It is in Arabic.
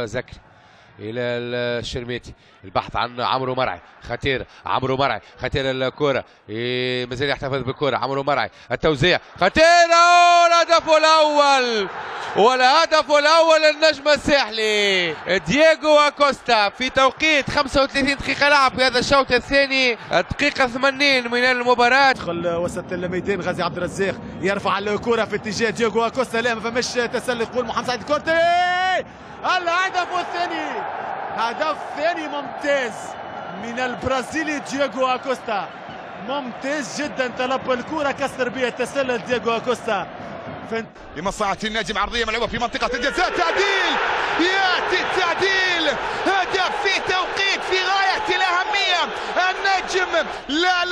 زكري الى الشرميتي، البحث عن عمرو مرعي، خطيره عمرو مرعي، خطيره الكره، مازال يحتفظ بالكره عمرو مرعي، التوزيع خطيره، الهدف الاول والهدف الاول للنجم الساحلي دييغو اكوستا في توقيت 35 دقيقه لعب في هذا الشوط الثاني، الدقيقه 80 من المباراه. دخل وسط الميدان غازي عبد الرزاق يرفع الكره في اتجاه دييغو اكوستا، لا ما فماش تسلل، يقول محمد سعيد كورتي، الهدف الثاني، هدف ثاني ممتاز من البرازيلي دييغو اكوستا، ممتاز جدا، تلقى الكره كسر بها التسلل دييغو اكوستا لمصلحة النجم، عرضية ملعوبة في منطقة الجزاء، تعديل، يأتي التعديل، هدف في توقيت في غاية الأهمية، النجم لا